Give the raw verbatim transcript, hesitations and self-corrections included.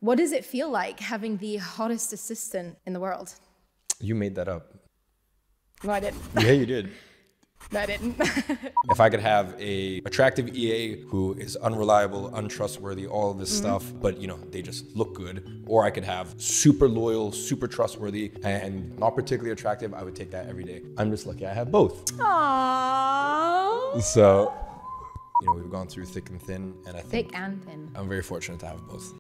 What does it feel like having the hottest assistant in the world? You made that up. No, I didn't. Yeah, you did. No, I didn't. If I could have a attractive E A who is unreliable, untrustworthy, all of this mm-hmm. stuff, but you know, they just look good, or I could have super loyal, super trustworthy, and not particularly attractive, I would take that every day. I'm just lucky I have both. Aww. So, you know, we've gone through thick and thin, and I think thick and thin. I'm very fortunate to have both.